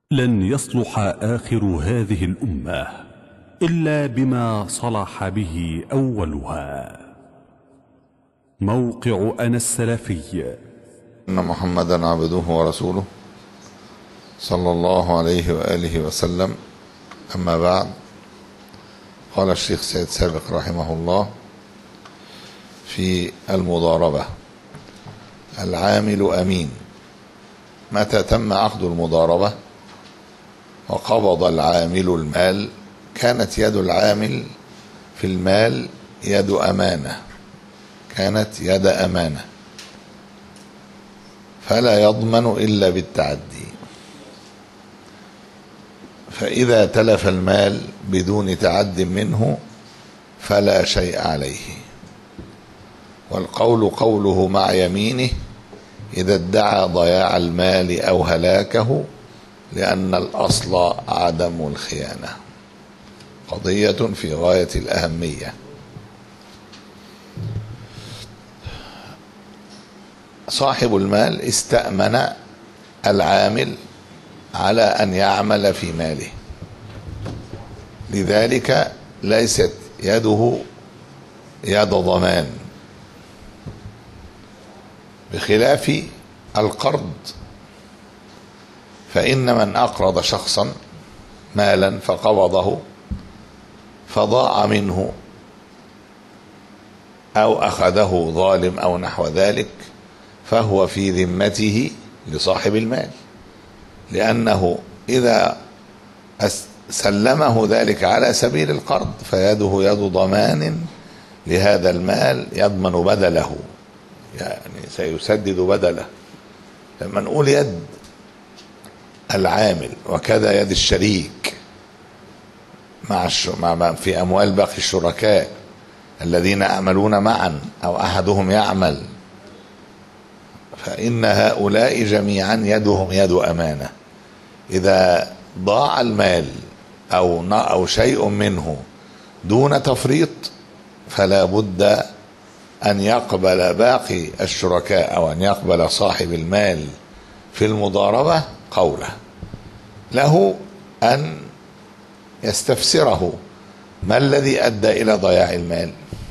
لن يصلح آخر هذه الأمة إلا بما صلح به أولها. موقع أنا السلفي. إن محمدا عبده ورسوله صلى الله عليه وآله وسلم. أما بعد، قال الشيخ سيد سابق رحمه الله في المضاربة: العامل أمين. متى تم عقد المضاربة وقبض العامل المال كانت يد العامل في المال يد أمانة، كانت يد أمانة، فلا يضمن إلا بالتعدي. فإذا تلف المال بدون تعد منه فلا شيء عليه. والقول قوله مع يمينه إذا ادعى ضياع المال أو هلاكه، لأن الأصل عدم الخيانة. قضية في غاية الأهمية. صاحب المال استأمن العامل على أن يعمل في ماله، لذلك ليست يده يد ضمان، بخلاف القرض، فإن من أقرض شخصا مالا فقبضه فضاع منه أو أخذه ظالم أو نحو ذلك، فهو في ذمته لصاحب المال، لأنه إذا سلمه ذلك على سبيل القرض فيده يد ضمان لهذا المال، يضمن بدله، يعني سيسدد بدله. لما نقول يد العامل وكذا يد الشريك مع في أموال باقي الشركاء الذين يعملون معا أو أحدهم يعمل، فإن هؤلاء جميعا يدهم يد أمانة. إذا ضاع المال أو شيء منه دون تفريط فلا بد أن يقبل باقي الشركاء أو أن يقبل صاحب المال في المضاربة قوله، له أن يستفسره ما الذي أدى إلى ضياع المال،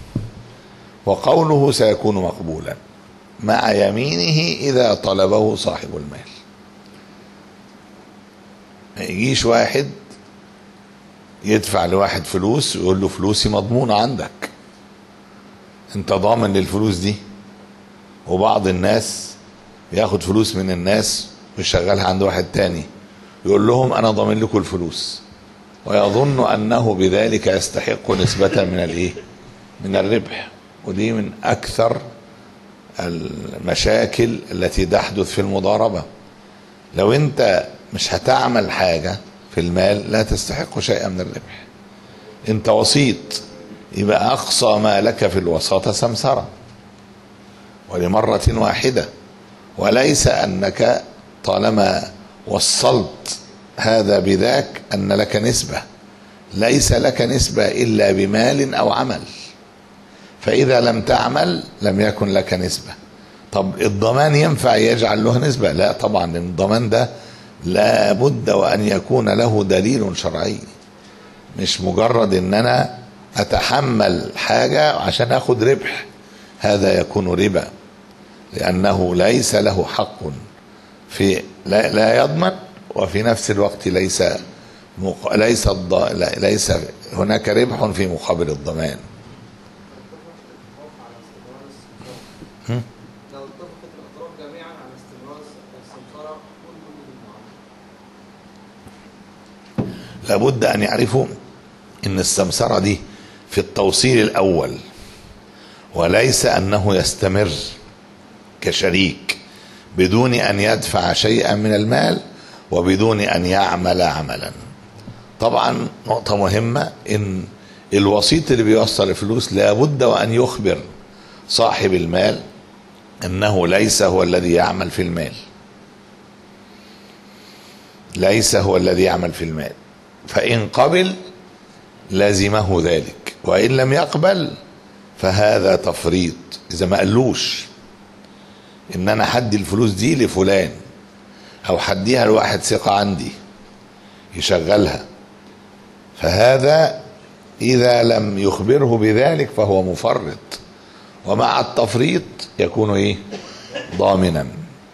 وقوله سيكون مقبولا مع يمينه إذا طلبه صاحب المال. ما يجيش واحد يدفع لواحد فلوس ويقول له فلوسي مضمونة عندك، انت ضامن للفلوس دي. وبعض الناس ياخد فلوس من الناس ويشغلها عند واحد تاني يقول لهم انا ضامن لكم الفلوس، ويظن انه بذلك يستحق نسبة من الربح. ودي من اكثر المشاكل التي تحدث في المضاربة. لو انت مش هتعمل حاجة في المال لا تستحق شيئا من الربح، انت وسيط، يبقى اقصى ما لك في الوساطة سمسرة ولمرة واحدة، وليس انك طالما وصلت هذا بذاك ان لك نسبة. ليس لك نسبة الا بمال او عمل، فاذا لم تعمل لم يكن لك نسبة. طب الضمان ينفع يجعل له نسبة؟ لا طبعا، الضمان ده لا بد وان يكون له دليل شرعي، مش مجرد ان انا اتحمل حاجة عشان اخد ربح، هذا يكون ربا، لانه ليس له حق في لا يضمن، وفي نفس الوقت ليس هناك ربح في مقابل الضمان. لابد ان يعرفوا ان السمسرة دي في التوصيل الاول، وليس انه يستمر كشريك بدون ان يدفع شيئا من المال وبدون ان يعمل عملا. طبعا نقطة مهمة، ان الوسيط اللي بيوصل الفلوس لابد وان يخبر صاحب المال انه ليس هو الذي يعمل في المال، ليس هو الذي يعمل في المال. فإن قبل لازمه ذلك، وإن لم يقبل فهذا تفريط. إذا ما قالوش إن أنا حدي الفلوس دي لفلان أو حديها لواحد ثقة عندي يشغلها. فهذا إذا لم يخبره بذلك فهو مفرط، ومع التفريط يكون إيه؟ ضامنا.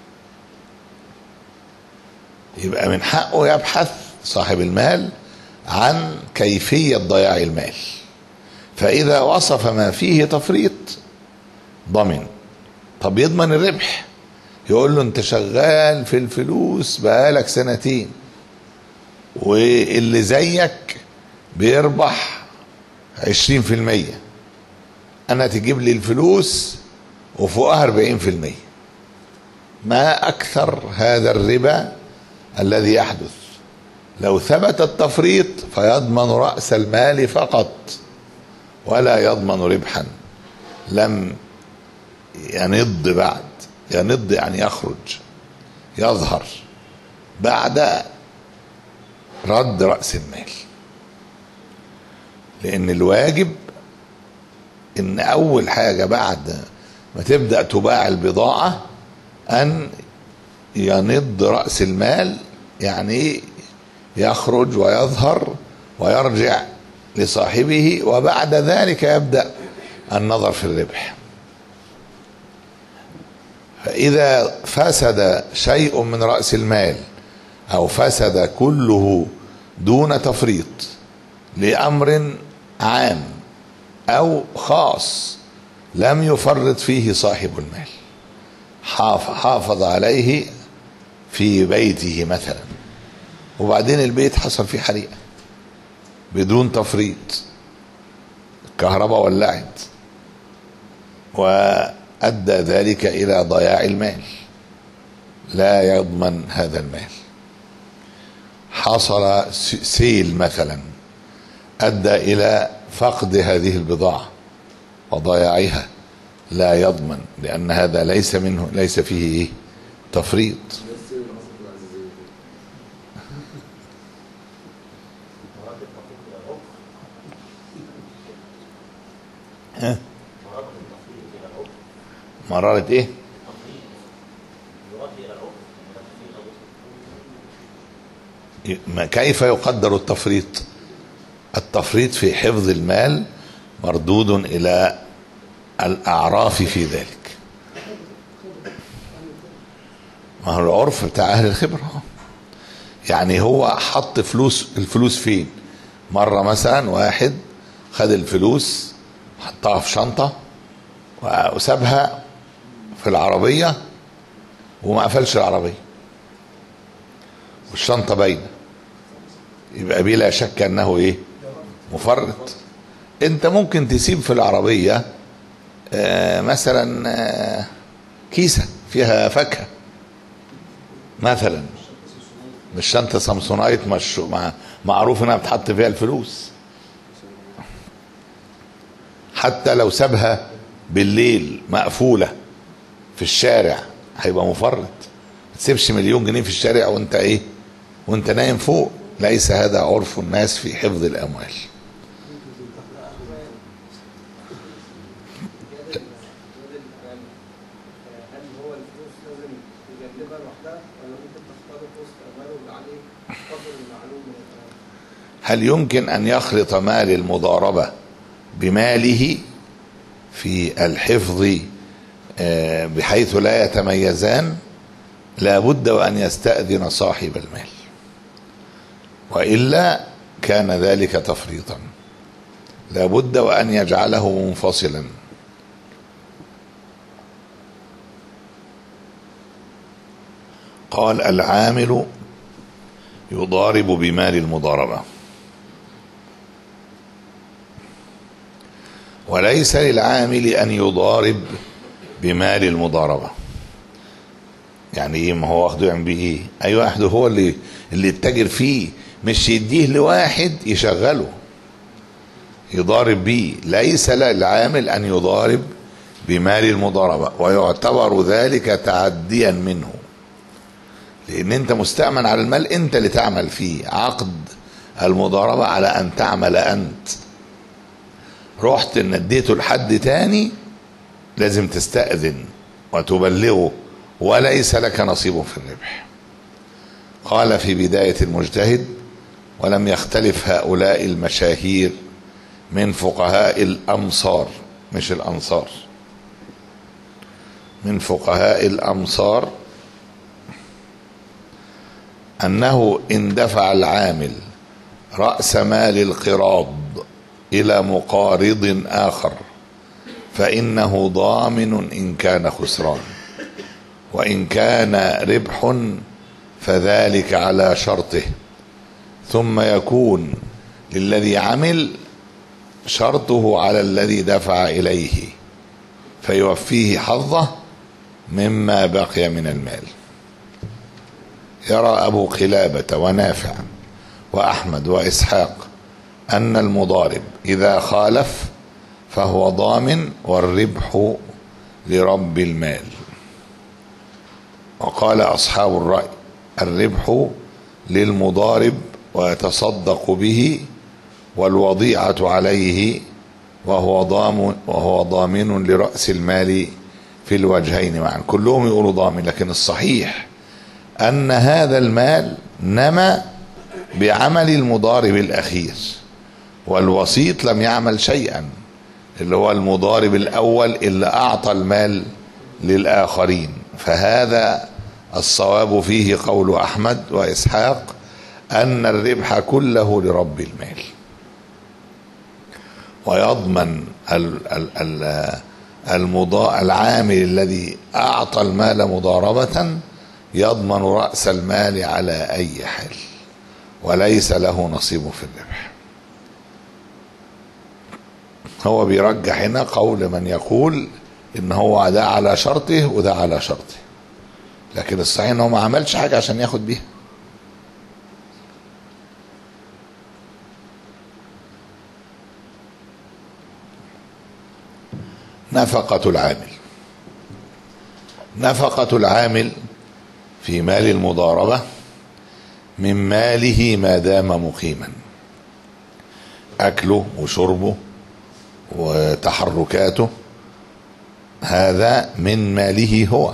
يبقى من حقه يبحث صاحب المال عن كيفية ضياع المال، فإذا وصف ما فيه تفريط ضمن. طب يضمن الربح، يقول له انت شغال في الفلوس بقالك 2 سنين واللي زيك بيربح 20%، انا تجيب لي الفلوس وفوقها 40%. ما اكثر هذا الربا الذي يحدث. لو ثبت التفريط فيضمن رأس المال فقط ولا يضمن ربحا لم ينض بعد. ينض يعني يخرج، يظهر بعد رد رأس المال. لأن الواجب إن أول حاجة بعد ما تبدأ تباع البضاعة أن ينض رأس المال، يعني يخرج ويظهر ويرجع لصاحبه، وبعد ذلك يبدأ النظر في الربح. فإذا فسد شيء من رأس المال أو فسد كله دون تفريط لأمر عام أو خاص لم يفرط فيه صاحب المال، حافظ عليه في بيته مثلا، وبعدين البيت حصل فيه حريقة بدون تفريط، الكهرباء ولعت وأدى ذلك إلى ضياع المال، لا يضمن هذا المال. حصل سيل مثلا أدى إلى فقد هذه البضاعة وضياعها، لا يضمن، لأن هذا ليس فيه تفريط. مرارة ايه؟ كيف يقدر التفريط؟ التفريط في حفظ المال مردود إلى الأعراف في ذلك. ما هو العرف بتاع أهل الخبرة، يعني هو حط الفلوس فين؟ مرة مثلا واحد خد الفلوس حطها في شنطة وسابها في العربية وما قفلش العربية والشنطة باينة، يبقى بلا شك أنه إيه؟ مفرط. أنت ممكن تسيب في العربية مثلا كيسة فيها فاكهة مثلا، مش شنطة سامسونايت معروف انها بتحط فيها الفلوس. حتى لو سابها بالليل مقفولة في الشارع هيبقى مفرط. ما تسيبش 1,000,000 جنيه في الشارع وانت نايم فوق. ليس هذا عرف الناس في حفظ الاموال. هل يمكن أن يخلط مال المضاربة بماله في الحفظ بحيث لا يتميزان؟ لا بد وأن يستأذن صاحب المال، وإلا كان ذلك تفريطا. لا بد وأن يجعله منفصلا. قال: العامل يضارب بمال المضاربة، وليس للعامل أن يضارب بمال المضاربة. يعني ايه؟ ما هو واخده يعمل بيه ايه؟ اي واحد هو اللي يتاجر فيه، مش يديه لواحد يشغله يضارب بيه. ليس للعامل أن يضارب بمال المضاربة، ويعتبر ذلك تعديا منه، لأن أنت مستأمن على المال، أنت اللي تعمل فيه. عقد المضاربة على أن تعمل أنت، رحت ان اديته لحد تاني لازم تستأذن وتبلغه، وليس لك نصيب في الربح. قال في بداية المجتهد: ولم يختلف هؤلاء المشاهير من فقهاء الأمصار، مش الأنصار، من فقهاء الأمصار، أنه إن دفع العامل رأس مال القراض إلى مقارض آخر فإنه ضامن إن كان خسران، وإن كان ربح فذلك على شرطه، ثم يكون للذي عمل شرطه على الذي دفع إليه فيوفيه حظه مما بقي من المال. يرى أبو قلابة ونافع وأحمد وإسحاق أن المضارب إذا خالف فهو ضامن والربح لرب المال. وقال أصحاب الرأي الربح للمضارب ويتصدق به والوضيعة عليه وهو ضامن لرأس المال في الوجهين معا. كلهم يقولوا ضامن، لكن الصحيح أن هذا المال نما بعمل المضارب الأخير، والوسيط لم يعمل شيئا، اللي هو المضارب الأول اللي أعطى المال للآخرين. فهذا الصواب فيه قول أحمد وإسحاق أن الربح كله لرب المال، ويضمن العامل الذي أعطى المال مضاربة يضمن رأس المال على أي حال وليس له نصيب في الربح. هو بيرجح هنا قول من يقول إن هو ده على شرطه وده على شرطه، لكن الصحيح إنه ما عملش حاجة عشان ياخد بيها. نفقة العامل. نفقة العامل في مال المضاربة من ماله ما دام مقيما، أكله وشربه وتحركاته هذا من ماله هو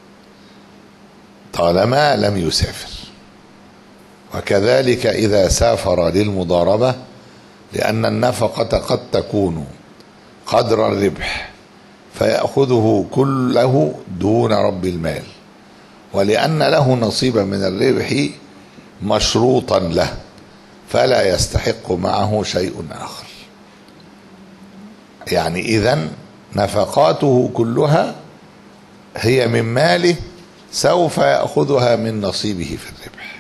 طالما لم يسافر. وكذلك إذا سافر للمضاربة، لأن النفقة قد تكون قدر الربح فيأخذه كله دون رب المال، ولأن له نصيبا من الربح مشروطا له فلا يستحق معه شيء آخر. يعني إذن نفقاته كلها هي من ماله سوف يأخذها من نصيبه في الربح.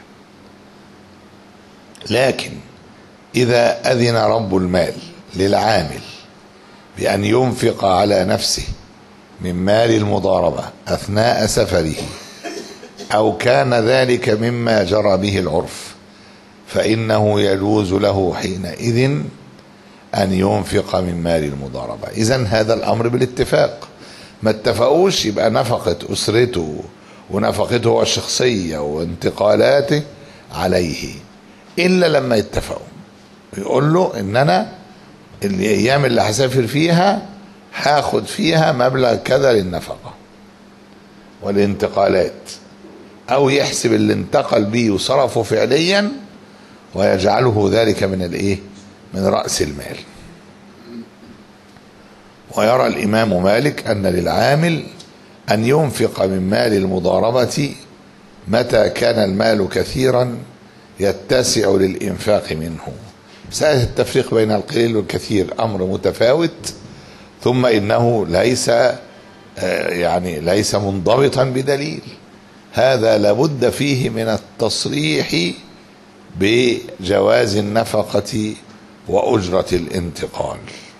لكن إذا أذن رب المال للعامل بأن ينفق على نفسه من مال المضاربة أثناء سفره، أو كان ذلك مما جرى به العرف، فإنه يجوز له حينئذ أن ينفق من مال المضاربة. إذن هذا الأمر بالاتفاق، ما اتفقوش يبقى نفقة أسرته ونفقته الشخصية وانتقالاته عليه، إلا لما يتفقوا يقول له إن أنا الأيام اللي هسافر فيها هاخد فيها مبلغ كذا للنفقة والانتقالات، أو يحسب اللي انتقل به وصرفه فعليا ويجعله ذلك من رأس المال. ويرى الإمام مالك أن للعامل أن ينفق من مال المضاربة متى كان المال كثيرا يتسع للإنفاق منه. مسألة التفريق بين القليل والكثير أمر متفاوت، ثم إنه ليس منضبطا بدليل، هذا لابد فيه من التصريح بجواز النفقة وأجرة الانتقال.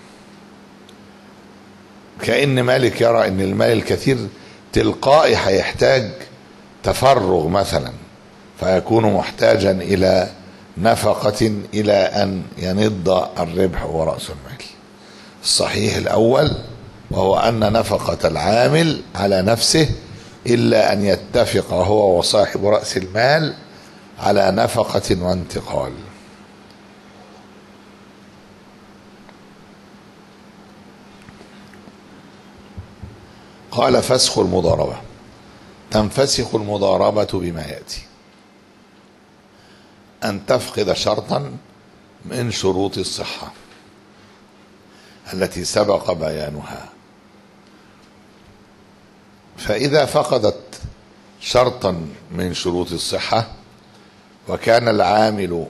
كأن مالك يرى أن المال الكثير تلقائي هيحتاج تفرغ مثلا، فيكون محتاجا إلى نفقة إلى أن ينض الربح ورأس المال. الصحيح الأول وهو أن نفقة العامل على نفسه إلا أن يتفق هو وصاحب رأس المال على نفقة وانتقال. قال فسخ المضاربة. تنفسخ المضاربة بما يأتي: أن تفقد شرطا من شروط الصحة التي سبق بيانها. فإذا فقدت شرطا من شروط الصحة وكان العامل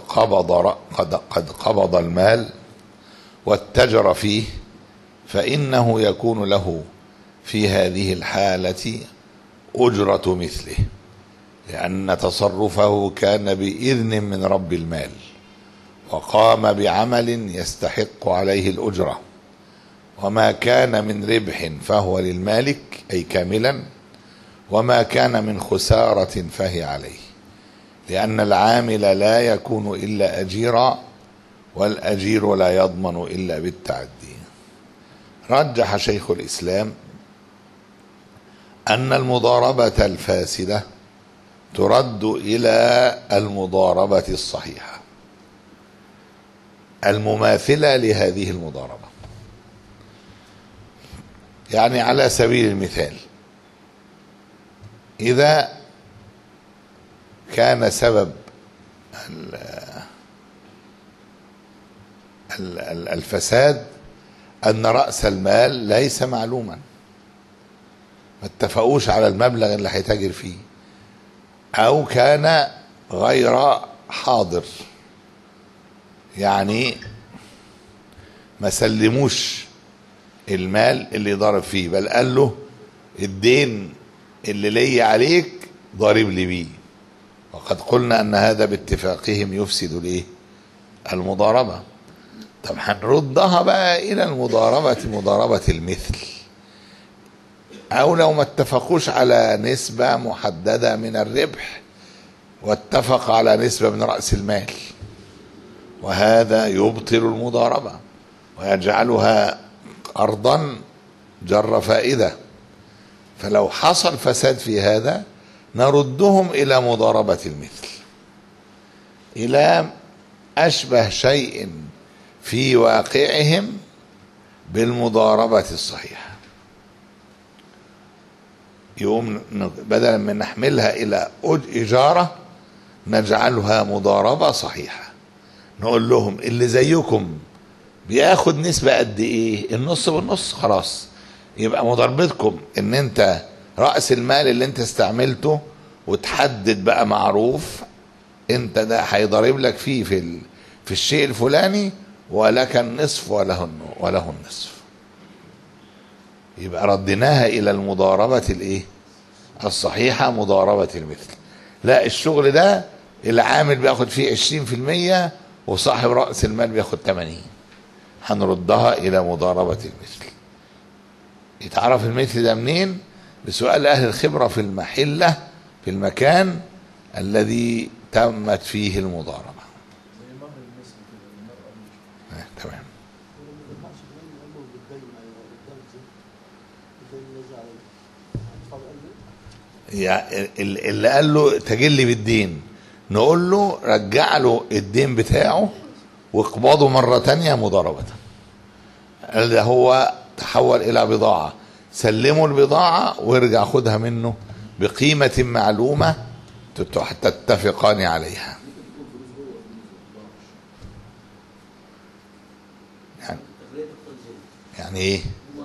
قد قبض المال واتجر فيه، فإنه يكون له في هذه الحالة أجرة مثله، لأن تصرفه كان بإذن من رب المال وقام بعمل يستحق عليه الأجرة، وما كان من ربح فهو للمالك أي كاملا، وما كان من خسارة فهي عليه، لأن العامل لا يكون إلا أجيرا، والأجير لا يضمن إلا بالتعدي. رجح شيخ الإسلام أن المضاربة الفاسدة ترد إلى المضاربة الصحيحة المماثلة لهذه المضاربة. يعني على سبيل المثال، إذا كان سبب الفساد أن رأس المال ليس معلوما، ما اتفقوش على المبلغ اللي هيتاجر فيه، أو كان غير حاضر، يعني ما سلموش المال اللي ضارب فيه، بل قال له الدين اللي لي عليك ضارب لي بيه، وقد قلنا أن هذا باتفاقهم يفسد الايه؟ المضاربة. طب هنردها بقى إلى مضاربة المثل، أو لو ما اتفقوش على نسبة محددة من الربح واتفق على نسبة من رأس المال، وهذا يبطل المضاربة ويجعلها قرضا جر فائدة. فلو حصل فساد في هذا نردهم إلى مضاربة المثل، إلى أشبه شيء في واقعهم بالمضاربة الصحيحة. يقوم بدلا من نحملها إلى إجارة نجعلها مضاربة صحيحة، نقول لهم اللي زيكم بياخد نسبة قد ايه؟ النص بالنص، خلاص يبقى مضاربتكم ان انت رأس المال اللي انت استعملته وتحدد بقى معروف انت ده هيضارب لك فيه في الشيء الفلاني، ولك النصف وله النصف. يبقى ردناها الى المضاربة الايه؟ الصحيحة، مضاربة المثل. لا، الشغل ده العامل بياخد فيه 20% وصاحب رأس المال بياخد 80%، هنردها الى مضاربة المثل. يتعرف المثل ده منين؟ بسؤال اهل الخبرة في المحلة، في المكان الذي تمت فيه المضاربة. تمام. يعني اللي قال له تجلي بالدين، نقول له رجع له الدين بتاعه واقبضه مرة تانية مضاربة. قال ده هو تحول إلى بضاعة، سلموا البضاعة وارجع خدها منه بقيمة معلومة تتفقان عليها. يعني ايه؟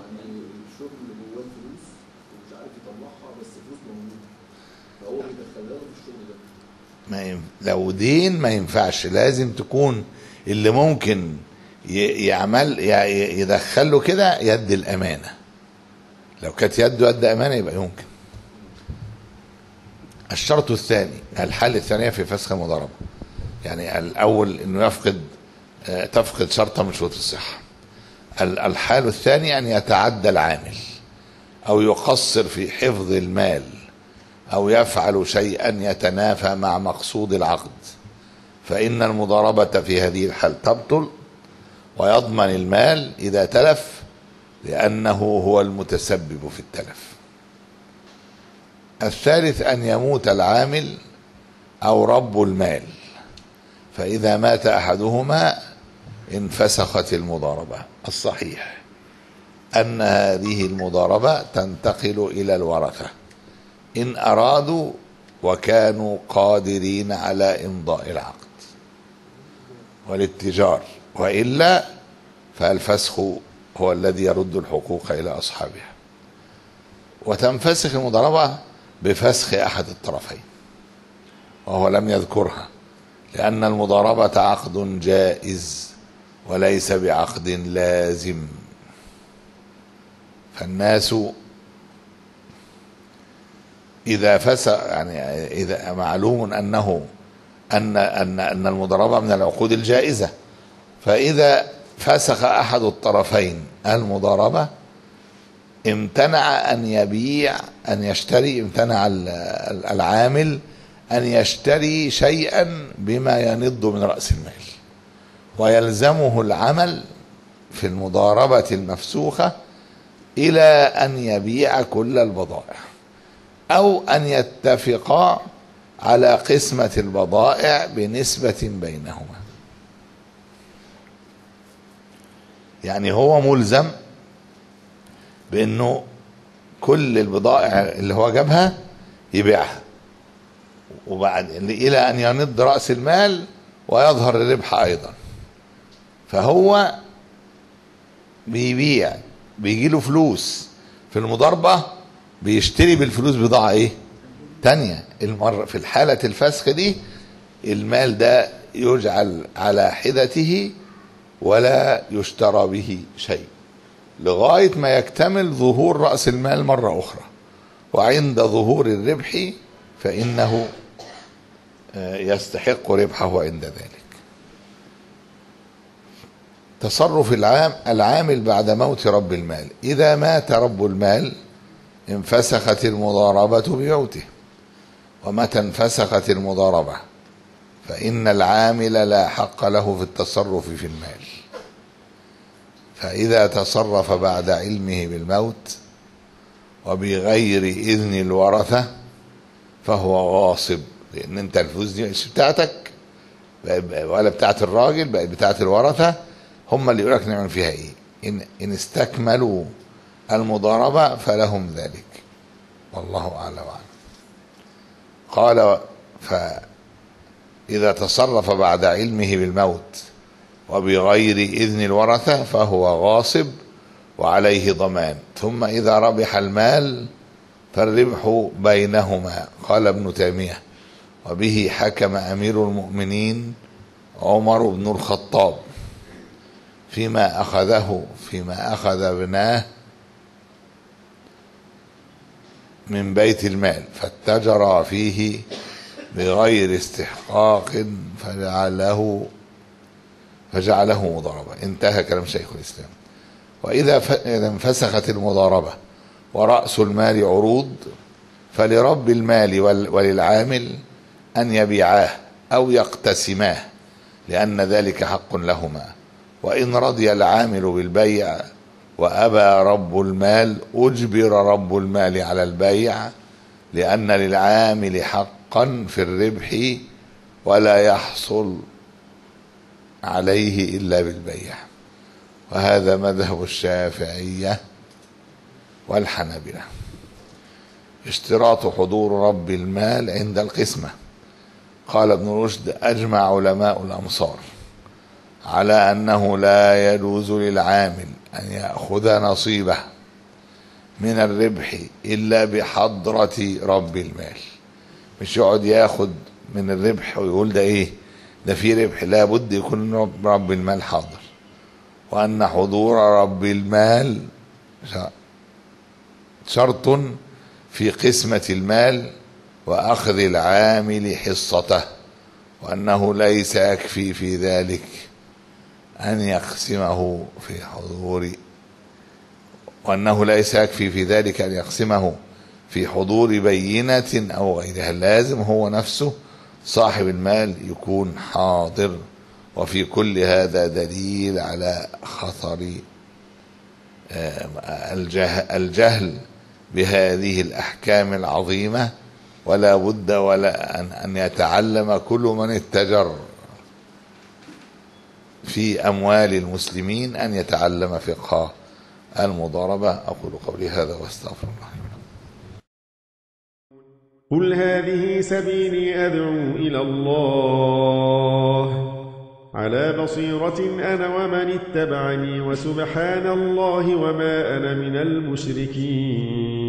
لو دين ما ينفعش، لازم تكون اللي ممكن يعمل يدخله كده يد الأمانة. لو كانت يده يد أمانة يبقى يمكن. الشرط الثاني، الحالة الثانية في فسخ المضاربة، يعني الأول إنه تفقد شرطا من شروط الصحة. الحال الثاني أن يتعدى العامل أو يقصر في حفظ المال أو يفعل شيئا يتنافى مع مقصود العقد، فإن المضاربة في هذه الحال تبطل، ويضمن المال إذا تلف لأنه هو المتسبب في التلف. الثالث أن يموت العامل أو رب المال، فإذا مات أحدهما انفسخت المضاربة. الصحيح أن هذه المضاربة تنتقل إلى الورثة إن أرادوا وكانوا قادرين على إمضاء العقد والاتجار، وإلا فالفسخ هو الذي يرد الحقوق إلى أصحابها. وتنفسخ المضاربة بفسخ أحد الطرفين، وهو لم يذكرها، لأن المضاربة عقد جائز وليس بعقد لازم. فالناس إذا فسخ، يعني إذا معلوم أن المضاربة من العقود الجائزة، فإذا فسخ أحد الطرفين المضاربة امتنع أن يبيع أن يشتري، امتنع العامل أن يشتري شيئا بما ينض من رأس المال، ويلزمه العمل في المضاربة المفسوخة إلى أن يبيع كل البضائع، أو أن يتفقا على قسمة البضائع بنسبة بينهما. يعني هو ملزم بأنه كل البضائع اللي هو جابها يبيعها، وبعد إلى أن ينض رأس المال ويظهر الربح أيضا. فهو بيبيع، بيجيله فلوس في المضاربة، بيشتري بالفلوس بضاعة ايه تانية. المرة في الحالة الفسخ دي المال ده يجعل على حدته ولا يشترى به شيء لغاية ما يكتمل ظهور رأس المال مرة أخرى، وعند ظهور الربح فإنه يستحق ربحه عند ذلك. تصرف العامل بعد موت رب المال: إذا مات رب المال انفسخت المضاربة بموته. ومتى انفسخت المضاربة فإن العامل لا حق له في التصرف في المال، فإذا تصرف بعد علمه بالموت وبغير إذن الورثة فهو غاصب، لأن أنت الفلوس دي مش بتاعتك ولا بتاعت الراجل، بقت بتاعت الورثة، هم اللي يقولك نعمل فيها إيه. إن استكملوا المضاربة فلهم ذلك، والله أعلم. قال: فإذا تصرف بعد علمه بالموت وبغير إذن الورثة فهو غاصب وعليه ضمان. ثم إذا ربح المال فالربح بينهما. قال ابن تيمية: وبه حكم أمير المؤمنين عمر بن الخطاب فيما أخذ ابناه من بيت المال فاتجر فيه بغير استحقاق فجعله مضاربة. انتهى كلام شيخ الإسلام. وإذا انفسخت المضاربة ورأس المال عروض فلرب المال وللعامل أن يبيعاه أو يقتسماه، لأن ذلك حق لهما. وإن رضي العامل بالبيع وأبى رب المال أجبر رب المال على البيع، لأن للعامل حقا في الربح ولا يحصل عليه إلا بالبيع. وهذا مذهب الشافعية والحنابلة. اشتراط حضور رب المال عند القسمة. قال ابن رشد: أجمع علماء الأمصار على أنه لا يجوز للعامل أن يأخذ نصيبه من الربح إلا بحضرة رب المال. مش يقعد ياخد من الربح ويقول ده ايه، ده فيه ربح، لا بد يكون رب المال حاضر. وأن حضور رب المال شرط في قسمة المال وأخذ العامل حصته، وأنه ليس يكفي في ذلك أن يقسمه في حضور في حضور بينة أو غيرها. لازم هو نفسه صاحب المال يكون حاضر. وفي كل هذا دليل على خطر الجهل بهذه الأحكام العظيمة، ولا بد أن يتعلم كل من اتجر في أموال المسلمين أن يتعلم فقه المضاربة. أقول قولي هذا واستغفر الله. قل هذه سبيلي أدعو إلى الله على بصيرة أنا ومن اتبعني وسبحان الله وما أنا من المشركين.